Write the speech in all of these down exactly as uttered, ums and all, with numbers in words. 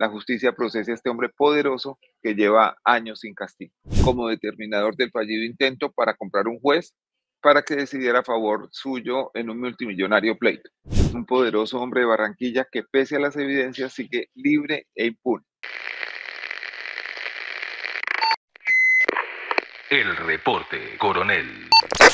la justicia procese a este hombre poderoso que lleva años sin castigo, como determinador del fallido intento para comprar un juez para que decidiera a favor suyo en un multimillonario pleito. Un poderoso hombre de Barranquilla que, pese a las evidencias, sigue libre e impune. El reporte, coronel.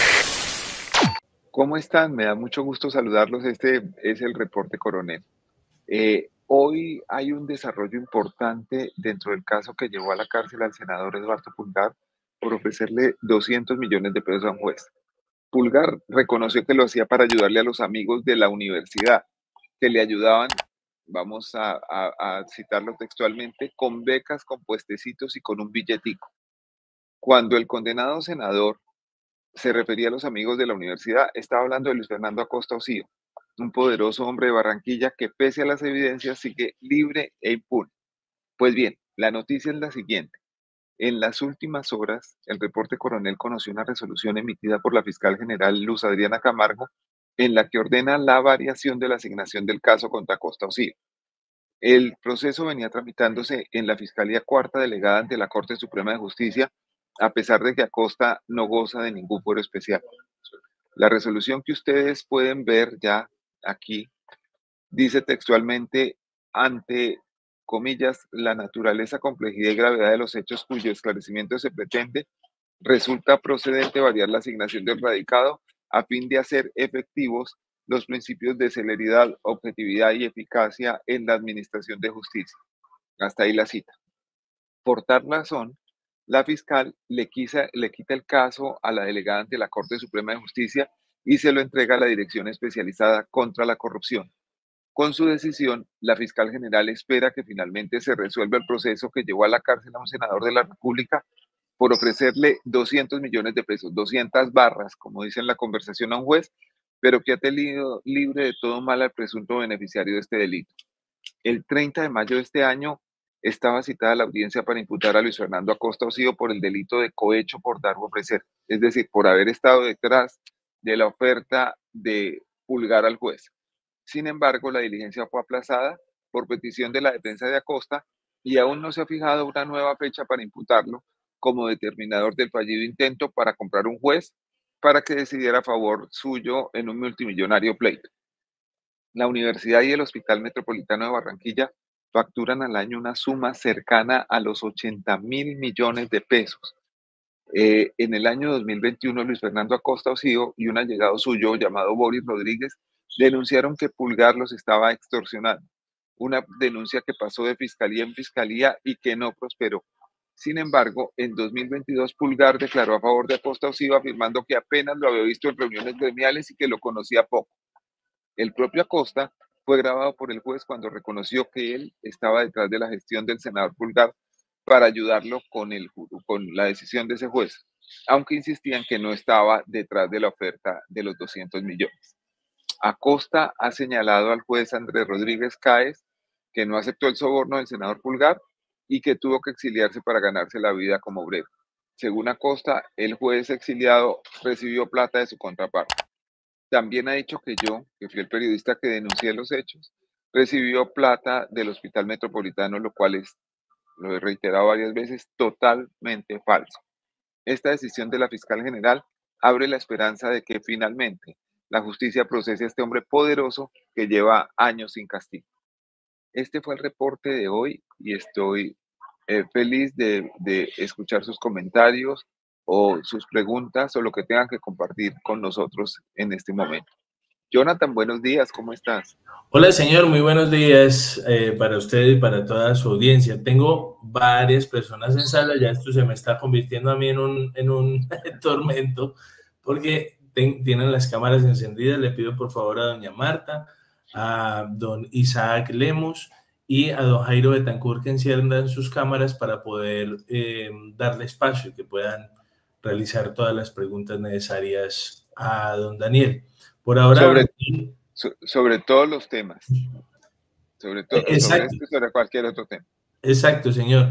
¿Cómo están? Me da mucho gusto saludarlos. Este es el reporte, coronel. Eh, hoy hay un desarrollo importante dentro del caso que llevó a la cárcel al senador Eduardo Pulgar por ofrecerle doscientos millones de pesos a un juez. Pulgar reconoció que lo hacía para ayudarle a los amigos de la universidad, que le ayudaban, vamos a, a, a citarlo textualmente, con becas, con puestecitos y con un billetico. Cuando el condenado senador se refería a los amigos de la universidad, estaba hablando de Luis Fernando Acosta Osío, un poderoso hombre de Barranquilla que, pese a las evidencias, sigue libre e impune. Pues bien, la noticia es la siguiente. En las últimas horas, el reporte, coronel, conoció una resolución emitida por la fiscal general Luz Adriana Camargo en la que ordena la variación de la asignación del caso contra Acosta Osío. El proceso venía tramitándose en la Fiscalía Cuarta Delegada ante la Corte Suprema de Justicia, a pesar de que Acosta no goza de ningún fuero especial. La resolución que ustedes pueden ver ya aquí dice textualmente: ante, comillas, la naturaleza, complejidad y gravedad de los hechos cuyo esclarecimiento se pretende, resulta procedente variar la asignación del radicado a fin de hacer efectivos los principios de celeridad, objetividad y eficacia en la administración de justicia. Hasta ahí la cita. Por tal razón, la fiscal le, quisa, le quita el caso a la delegada ante la Corte Suprema de Justicia y se lo entrega a la Dirección Especializada contra la Corrupción. Con su decisión, la fiscal general espera que finalmente se resuelva el proceso que llevó a la cárcel a un senador de la República por ofrecerle doscientos millones de pesos, doscientas barras, como dice en la conversación, a un juez, pero que ha tenido libre de todo mal al presunto beneficiario de este delito. El treinta de mayo de este año estaba citada la audiencia para imputar a Luis Fernando Acosta Osío por el delito de cohecho por dar o ofrecer, es decir, por haber estado detrás de la oferta de Pulgar al juez. Sin embargo, la diligencia fue aplazada por petición de la defensa de Acosta y aún no se ha fijado una nueva fecha para imputarlo como determinador del fallido intento para comprar un juez para que decidiera a favor suyo en un multimillonario pleito. La Universidad y el Hospital Metropolitano de Barranquilla facturan al año una suma cercana a los ochenta mil millones de pesos. Eh, en el año dos mil veintiuno, Luis Fernando Acosta Osío y un allegado suyo llamado Boris Rodríguez denunciaron que Pulgar los estaba extorsionando. Una denuncia que pasó de fiscalía en fiscalía y que no prosperó. Sin embargo, en dos mil veintidós, Pulgar declaró a favor de Acosta Osío, afirmando que apenas lo había visto en reuniones gremiales y que lo conocía poco. El propio Acosta fue grabado por el juez cuando reconoció que él estaba detrás de la gestión del senador Pulgar para ayudarlo con, el, con la decisión de ese juez, aunque insistían que no estaba detrás de la oferta de los doscientos millones. Acosta ha señalado al juez Andrés Rodríguez Cáez que no aceptó el soborno del senador Pulgar y que tuvo que exiliarse para ganarse la vida como obrero. Según Acosta, el juez exiliado recibió plata de su contraparte. También ha dicho que yo, que fui el periodista que denuncié los hechos, recibió plata del Hospital Metropolitano, lo cual es, lo he reiterado varias veces, totalmente falso. Esta decisión de la fiscal general abre la esperanza de que finalmente la justicia procese a este hombre poderoso que lleva años sin castigo. Este fue el reporte de hoy y estoy eh, feliz de, de escuchar sus comentarios o sus preguntas o lo que tengan que compartir con nosotros en este momento. Jonathan, buenos días, ¿cómo estás? Hola, señor, muy buenos días eh, para usted y para toda su audiencia. Tengo varias personas en sala, ya esto se me está convirtiendo a mí en un, en un tormento, porque ten, tienen las cámaras encendidas. Le pido por favor a doña Marta, a don Isaac Lemos y a don Jairo Betancourt que enciendan sus cámaras para poder eh, darle espacio y que puedan realizar todas las preguntas necesarias a don Daniel. Por ahora... Sobre, so, sobre todos los temas. Sobre, to, sobre este y sobre cualquier otro tema. Exacto, señor.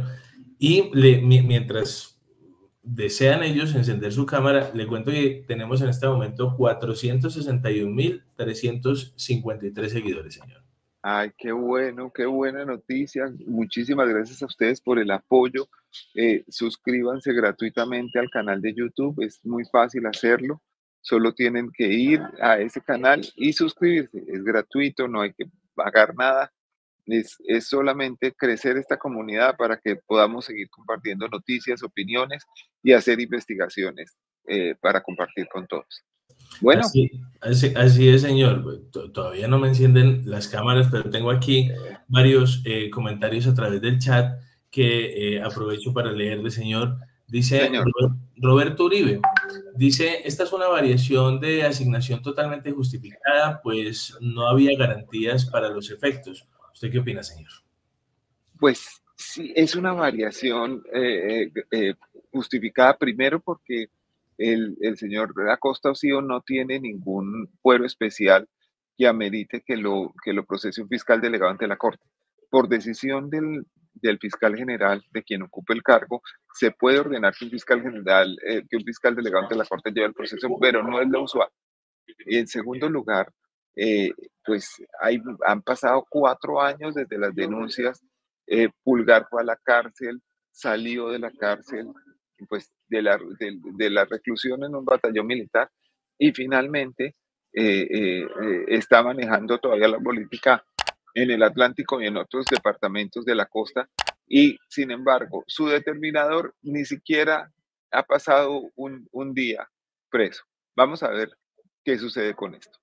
Y le, mientras desean ellos encender su cámara, le cuento que tenemos en este momento cuatrocientos sesenta y un mil trescientos cincuenta y tres seguidores, señor. Ay, qué bueno, qué buena noticia. Muchísimas gracias a ustedes por el apoyo. Eh, suscríbanse gratuitamente al canal de YouTube, es muy fácil hacerlo. Solo tienen que ir a ese canal y suscribirse. Es gratuito, no hay que pagar nada. Es, es solamente crecer esta comunidad para que podamos seguir compartiendo noticias, opiniones y hacer investigaciones eh, para compartir con todos. Bueno, Así, así, así es, señor. Pues, to- Todavía no me encienden las cámaras, pero tengo aquí eh, varios eh, comentarios a través del chat que eh, aprovecho para leerle, señor. Dice señor. Ro- Roberto Uribe, dice, esta es una variación de asignación totalmente justificada, pues no había garantías para los efectos. ¿Usted qué opina, señor? Pues sí, es una variación eh, eh, eh, justificada primero porque el, el señor Acosta Osío no tiene ningún fuero especial que amerite que lo, que lo procese un fiscal delegado ante la Corte. Por decisión del, del fiscal general, de quien ocupe el cargo, se puede ordenar que un fiscal general, eh, que un fiscal delegado ante la Corte lleve el proceso, pero no es lo usual. Y en segundo lugar, eh, pues hay, han pasado cuatro años desde las denuncias. eh, Pulgar fue a la cárcel, salió de la cárcel, pues de la, de, de la reclusión en un batallón militar y finalmente eh, eh, eh, está manejando todavía la política en el Atlántico y en otros departamentos de la costa y sin embargo su determinador ni siquiera ha pasado un, un día preso. Vamos a ver qué sucede con esto.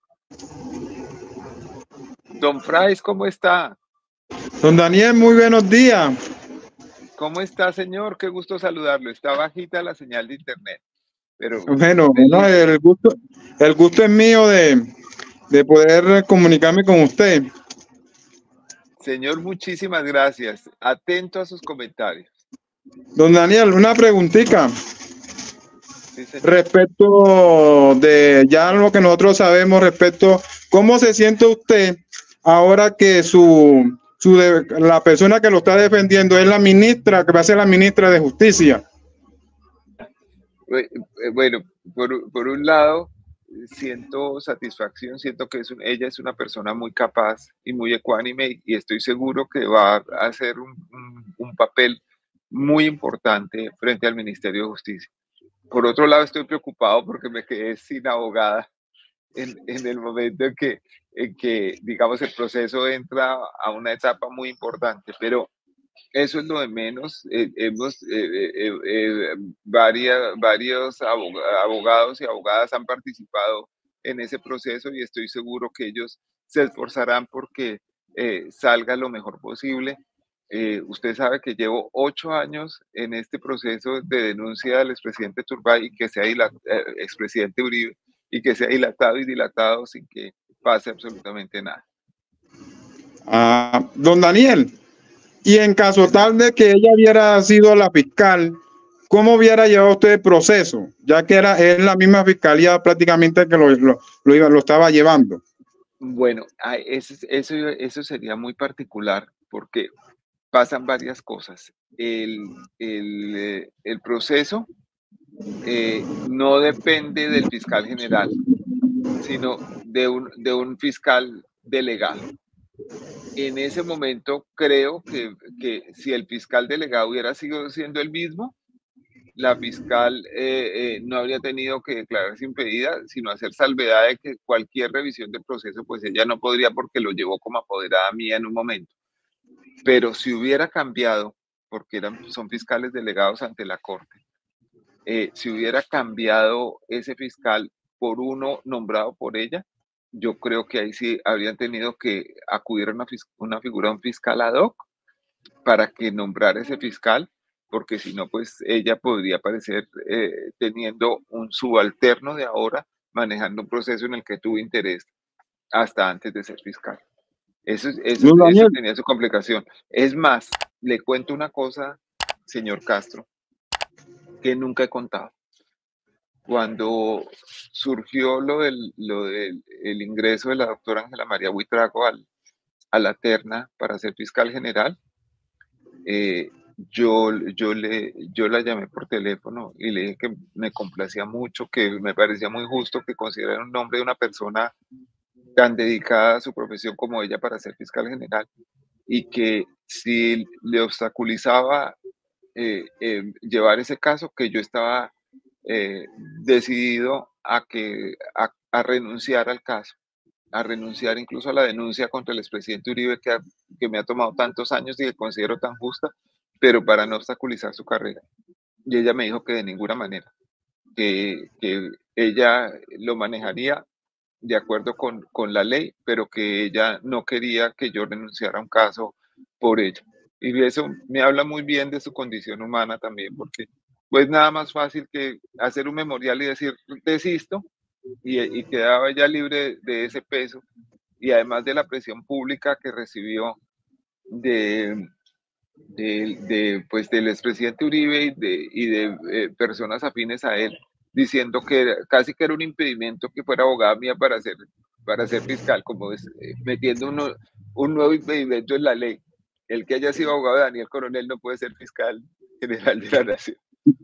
Don Frais, ¿cómo está? Don Daniel, muy buenos días. ¿Cómo está, señor? Qué gusto saludarlo. Está bajita la señal de internet, pero Bueno, no, feliz. el gusto, el gusto es mío de, de poder comunicarme con usted. Señor, muchísimas gracias. Atento a sus comentarios. Don Daniel, una preguntita Sí, señor. respecto de ya lo que nosotros sabemos respecto, ¿cómo se siente usted ahora que su, su de- la persona que lo está defendiendo es la ministra, que va a ser la ministra de Justicia? Eh, eh, Bueno, por, por un lado, siento satisfacción, siento que es un- ella es una persona muy capaz y muy ecuánime y estoy seguro que va a hacer un, un- un papel muy importante frente al Ministerio de Justicia. Por otro lado, estoy preocupado porque me quedé sin abogada en, en el momento en que, en que, digamos, el proceso entra a una etapa muy importante, pero eso es lo de menos. Eh, hemos, eh, eh, eh, varias, varios abogados y abogadas han participado en ese proceso y estoy seguro que ellos se esforzarán porque eh, salga lo mejor posible. Eh, usted sabe que llevo ocho años en este proceso de denuncia del expresidente Turbay y que se ha dilatado, eh, expresidente Uribe, y que se ha dilatado y dilatado sin que pase absolutamente nada. Ah, don Daniel, y en caso Señor. tal de que ella hubiera sido la fiscal, ¿cómo hubiera llevado usted el proceso? Ya que era es la misma fiscalía prácticamente que lo, lo, lo, iba, lo estaba llevando. Bueno, ah, eso, eso, eso sería muy particular porque pasan varias cosas. El, el, eh, el proceso eh, no depende del fiscal general, sino de un, de un fiscal delegado. En ese momento creo que, que si el fiscal delegado hubiera sido siendo el mismo, la fiscal eh, eh, no habría tenido que declararse impedida, sino hacer salvedad de que cualquier revisión del proceso, pues ella no podría porque lo llevó como apoderada mía en un momento. Pero si hubiera cambiado, porque eran, son fiscales delegados ante la Corte, eh, si hubiera cambiado ese fiscal por uno nombrado por ella, yo creo que ahí sí habrían tenido que acudir a una, una figura de un fiscal ad hoc para que nombrara ese fiscal, porque si no, pues ella podría aparecer eh, teniendo un subalterno de ahora, manejando un proceso en el que tuvo interés hasta antes de ser fiscal. Eso, eso, Don eso Daniel, tenía su complicación. Es más, le cuento una cosa, señor Castro, que nunca he contado. Cuando surgió lo del, lo del el ingreso de la doctora Ángela María Buitrago al, a la terna para ser fiscal general, eh, yo, yo, le, yo la llamé por teléfono y le dije que me complacía mucho, que me parecía muy justo que consideraran un nombre de una persona tan dedicada a su profesión como ella para ser fiscal general, y que si le obstaculizaba eh, eh, llevar ese caso, que yo estaba eh, decidido a, que, a, a renunciar al caso, a renunciar incluso a la denuncia contra el expresidente Uribe, que, ha, que me ha tomado tantos años y que considero tan justa, pero para no obstaculizar su carrera. Y ella me dijo que de ninguna manera, que, que ella lo manejaría de acuerdo con, con la ley, pero que ella no quería que yo renunciara a un caso por ello. Y eso me habla muy bien de su condición humana también, porque pues nada más fácil que hacer un memorial y decir, desisto, y, y quedaba ya libre de ese peso, y además de la presión pública que recibió de, de, de pues del expresidente Uribe y de, y de eh, personas afines a él, diciendo que era, casi que era un impedimento que fuera abogada mía para ser, para ser fiscal, como es, eh, metiendo uno, un nuevo impedimento en la ley. El que haya sido abogado de Daniel Coronel no puede ser fiscal general de la Nación.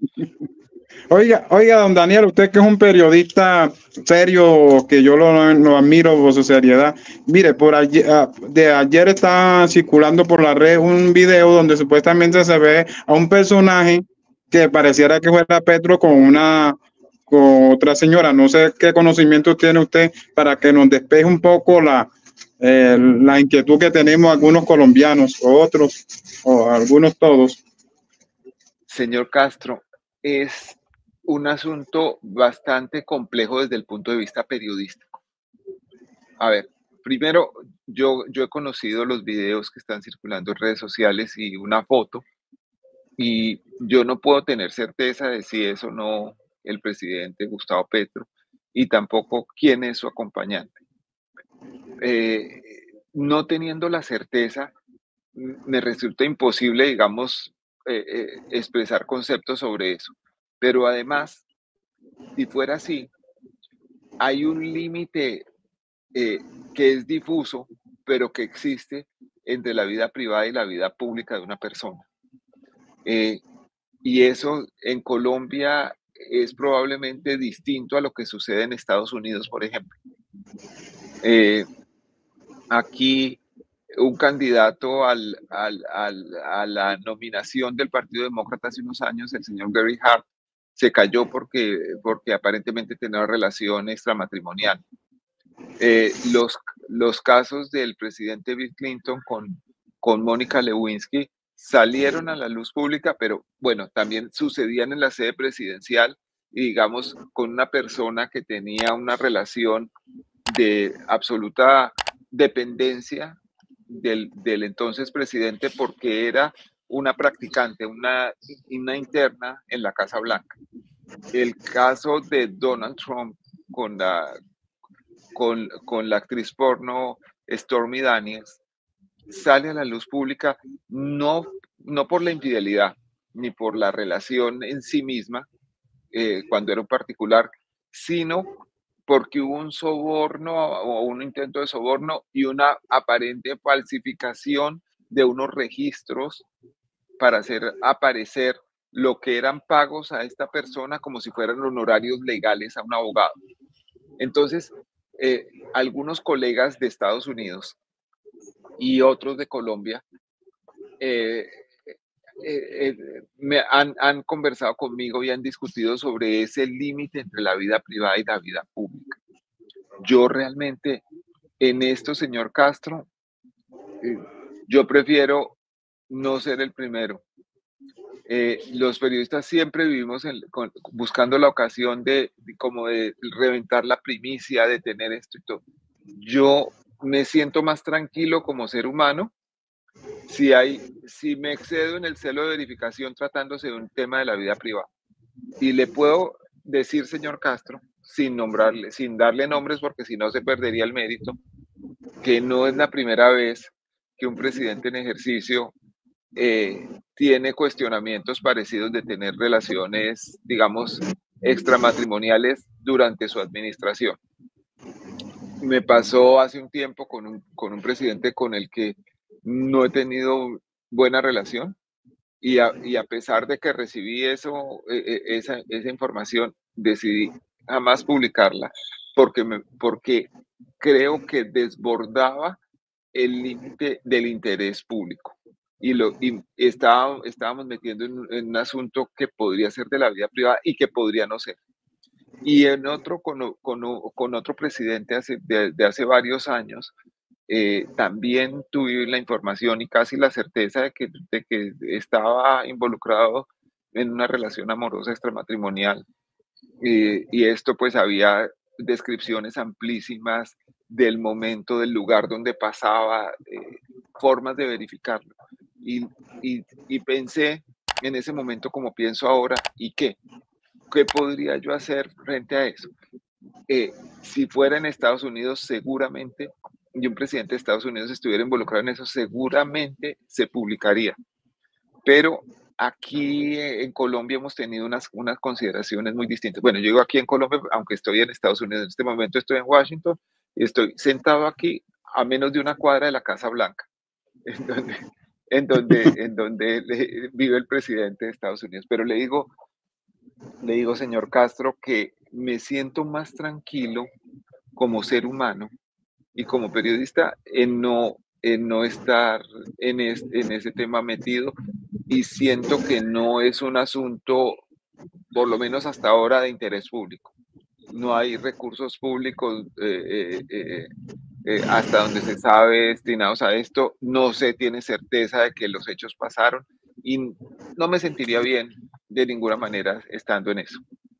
Oiga, oiga, don Daniel, usted que es un periodista serio, que yo lo, lo admiro por su seriedad. Mire, por ayer, de ayer está circulando por la red un video donde supuestamente se ve a un personaje que pareciera que fuera Petro con una, con otra señora. No sé qué conocimiento tiene usted para que nos despeje un poco la, eh, la inquietud que tenemos algunos colombianos, o otros, o algunos todos. Señor Castro, es un asunto bastante complejo desde el punto de vista periodístico. A ver, primero, yo, yo he conocido los videos que están circulando en redes sociales y una foto, y yo no puedo tener certeza de si es o no el presidente Gustavo Petro, y tampoco quién es su acompañante. Eh, no teniendo la certeza, me resulta imposible, digamos, eh, eh, expresar conceptos sobre eso. Pero además, si fuera así, hay un límite eh, que es difuso, pero que existe entre la vida privada y la vida pública de una persona. Eh, y eso en Colombia es probablemente distinto a lo que sucede en Estados Unidos, por ejemplo. Eh, aquí un candidato al, al, al, a la nominación del Partido Demócrata hace unos años, el señor Gary Hart, se cayó porque, porque aparentemente tenía una relación extramatrimonial. Eh, los, los casos del presidente Bill Clinton con, con Mónica Lewinsky salieron a la luz pública, pero bueno, también sucedían en la sede presidencial y digamos con una persona que tenía una relación de absoluta dependencia del, del entonces presidente, porque era una practicante, una, una interna en la Casa Blanca. El caso de Donald Trump con la, con, con la actriz porno Stormy Daniels sale a la luz pública no, no por la infidelidad ni por la relación en sí misma, eh, cuando era un particular, sino porque hubo un soborno o un intento de soborno y una aparente falsificación de unos registros para hacer aparecer lo que eran pagos a esta persona como si fueran honorarios legales a un abogado. Entonces, eh, algunos colegas de Estados Unidos y otros de Colombia eh, eh, eh, me han, han conversado conmigo y han discutido sobre ese límite entre la vida privada y la vida pública. Yo realmente en esto, señor Castro, eh, yo prefiero no ser el primero. Eh, los periodistas siempre vivimos en, con, buscando la ocasión de, de como de reventar la primicia, de tener esto y todo. Yo me siento más tranquilo como ser humano si, hay, si me excedo en el celo de verificación tratándose de un tema de la vida privada. Y le puedo decir, señor Castro, sin nombrarle, sin darle nombres, porque si no se perdería el mérito, que no es la primera vez que un presidente en ejercicio eh, tiene cuestionamientos parecidos de tener relaciones, digamos, extramatrimoniales durante su administración. Me pasó hace un tiempo con un, con un presidente con el que no he tenido buena relación, y a, y a pesar de que recibí eso, eh, esa, esa información, decidí jamás publicarla porque, me, porque creo que desbordaba el límite del interés público. Y, lo, y estaba, estábamos metiendo en, en un asunto que podría ser de la vida privada y que podría no ser. Y en otro, con, con, con otro presidente hace, de, de hace varios años, eh, también tuve la información y casi la certeza de que, de que estaba involucrado en una relación amorosa extramatrimonial. Eh, y esto pues había descripciones amplísimas del momento, del lugar donde pasaba, eh, formas de verificarlo. Y, y, y pensé en ese momento como pienso ahora, ¿y qué? ¿Qué podría yo hacer frente a eso? Eh, si fuera en Estados Unidos, seguramente, y un presidente de Estados Unidos estuviera involucrado en eso, seguramente se publicaría. Pero aquí en Colombia hemos tenido unas, unas consideraciones muy distintas. Bueno, yo digo aquí en Colombia, aunque estoy en Estados Unidos, en este momento estoy en Washington, y estoy sentado aquí a menos de una cuadra de la Casa Blanca, en donde, en donde, en donde vive el presidente de Estados Unidos. Pero le digo, le digo, señor Castro, que me siento más tranquilo como ser humano y como periodista en no, en no estar en, es, en ese tema metido, y siento que no es un asunto, por lo menos hasta ahora, de interés público. No hay recursos públicos eh, eh, eh, eh, hasta donde se sabe destinados a esto. No se tiene certeza de que los hechos pasaron y no me sentiría bien de ninguna manera estando en eso.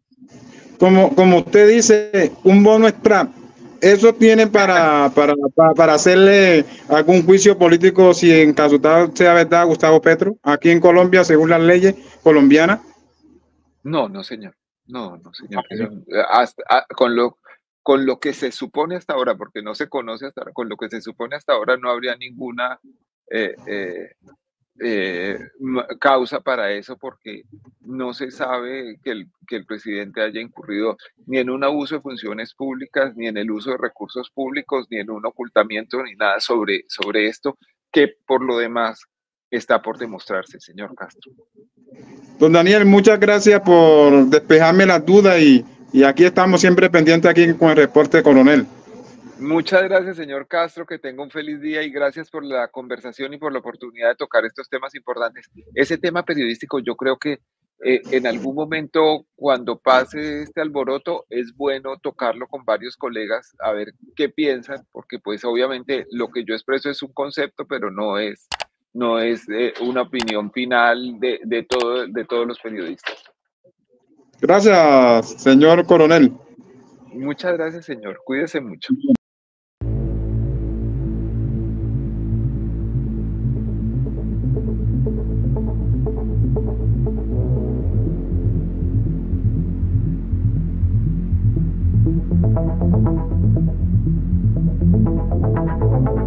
Como, como usted dice, un bono extra, ¿eso tiene para, para, para, para hacerle algún juicio político si en caso tal sea verdad Gustavo Petro, aquí en Colombia, según las leyes colombianas? No, no, señor. No, no, señor. Hasta, a, con, lo, con lo que se supone hasta ahora, porque no se conoce hasta ahora, con lo que se supone hasta ahora no habría ninguna eh, eh, eh, causa para eso, porque no se sabe que el, que el presidente haya incurrido ni en un abuso de funciones públicas, ni en el uso de recursos públicos, ni en un ocultamiento, ni nada sobre, sobre esto, que por lo demás está por demostrarse, señor Castro. Don Daniel, muchas gracias por despejarme las dudas y, y aquí estamos siempre pendientes aquí con el reporte Coronel. Muchas gracias, señor Castro, que tenga un feliz día y gracias por la conversación y por la oportunidad de tocar estos temas importantes. Ese tema periodístico, yo creo que eh, en algún momento, cuando pase este alboroto, es bueno tocarlo con varios colegas, a ver qué piensan, porque pues obviamente lo que yo expreso es un concepto, pero no es, no es eh, una opinión final de, de, todo, de todos los periodistas. Gracias, señor Coronel. Muchas gracias, señor. Cuídese mucho. Thank you.